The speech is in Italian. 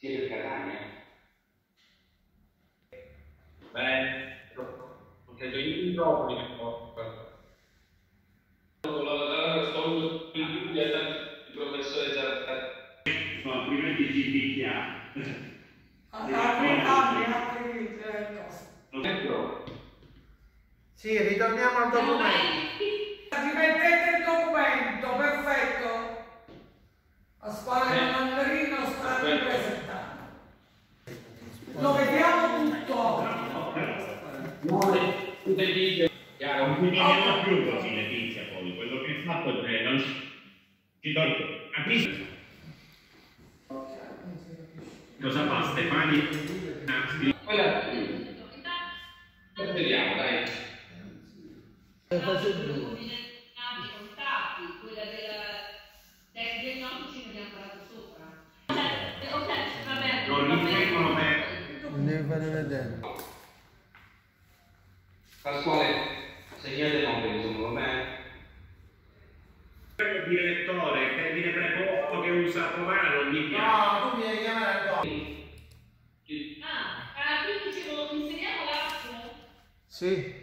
Sì, per Catania. Beh, non credo in microfoni che porta. Sto in il professore Giarratani. No, altrimenti ci picchia. Apri cose. Non è vero. Sì, ritorniamo al documento. Rimettete il documento, perfetto. A squadra mandarino sta ripresentando. Lo vediamo tutto. Tutte le dite. Chiaro, non finiamo più così Letizia poi. Quello che ha fatto non ci tolgo. Capisci? Cosa fa Stefani? Quella. Vediamo, dai. Quella del diagnostico ci abbiamo parlato sopra. Ok, va bene. Non ritengono me. Non devi fare vedere. Pasquale, segnate nome, insomma, va il direttore, il termine preposto che usa Romano non mi piace. No, tu mi devi chiamare ancora. Quindi dicevo, inseriamo l'asso? Sì.